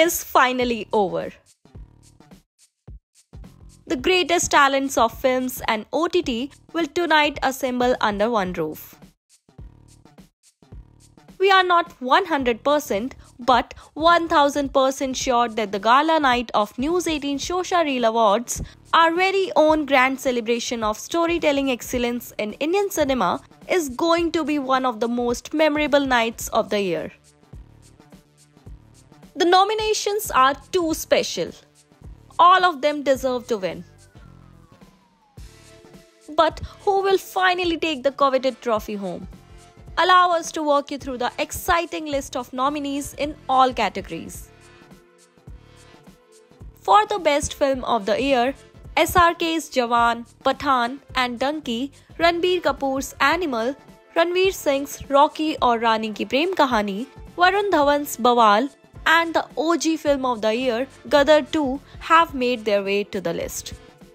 is finally over. The greatest talents of films and OTT will tonight assemble under one roof. We are not 100% but 1000% sure that the gala night of News18 Showsha Reel Awards, our very own grand celebration of storytelling excellence in Indian cinema, is going to be one of the most memorable nights of the year. The nominations are too special. All of them deserve to win. But who will finally take the coveted trophy home? Allow us to walk you through the exciting list of nominees in all categories. For the best film of the year, SRK's Jawan, Pathaan and Donkey, Ranbir Kapoor's Animal, Ranveer Singh's Rocky or Rani Ki Prem Kahani, Varun Dhawan's Bawal, and the OG film of the year, Gadar 2, have made their way to the list.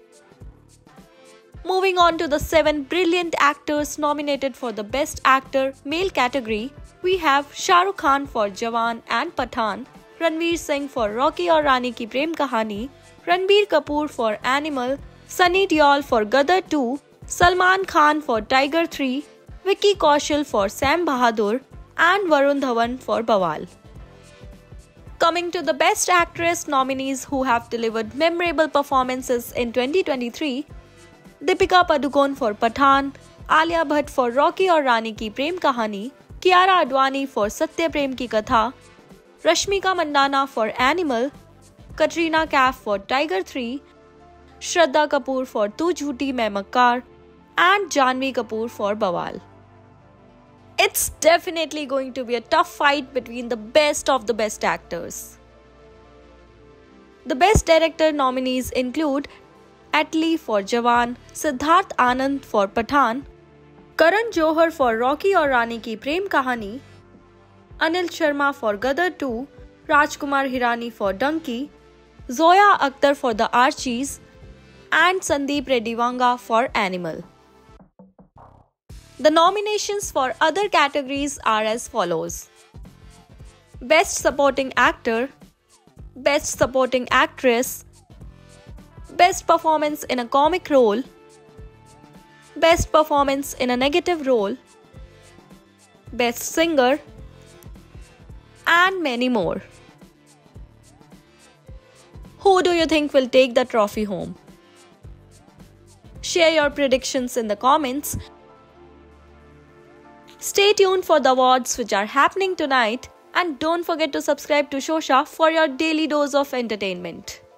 Moving on to the 7 brilliant actors nominated for the Best Actor Male category, we have Shah Rukh Khan for Jawan and Pathaan, Ranveer Singh for Rocky or Rani Ki Prem Kahani, Ranbir Kapoor for Animal, Sunny Deol for Gadar 2, Salman Khan for Tiger 3, Vicky Kaushal for Sam Bahadur, and Varun Dhawan for Bawal. Coming to the Best Actress nominees who have delivered memorable performances in 2023, Deepika Padukone for Pathaan, Alia Bhatt for Rocky or Rani Ki Prem Kahani, Kiara Advani for Satya Prem Ki Katha, Rashmika Mandanna for Animal, Katrina Kaif for Tiger 3, Shraddha Kapoor for Tu Jhooti Main Makkar, and Janhvi Kapoor for Bawal. It's definitely going to be a tough fight between the best of the best actors. The Best Director nominees include Atlee for Jawan, Siddharth Anand for Pathaan, Karan Johar for Rocky or Rani Ki Prem Kahani, Anil Sharma for Gadar 2, Rajkumar Hirani for Donkey, Zoya Akhtar for The Archies, and Sandeep Reddy Vanga for Animal. The nominations for other categories are as follows: Best Supporting Actor, Best Supporting Actress, Best Performance in a Comic Role, Best Performance in a Negative Role, Best Singer, and many more. Who do you think will take the trophy home? Share your predictions in the comments. Stay tuned for the awards which are happening tonight, and don't forget to subscribe to Showsha for your daily dose of entertainment.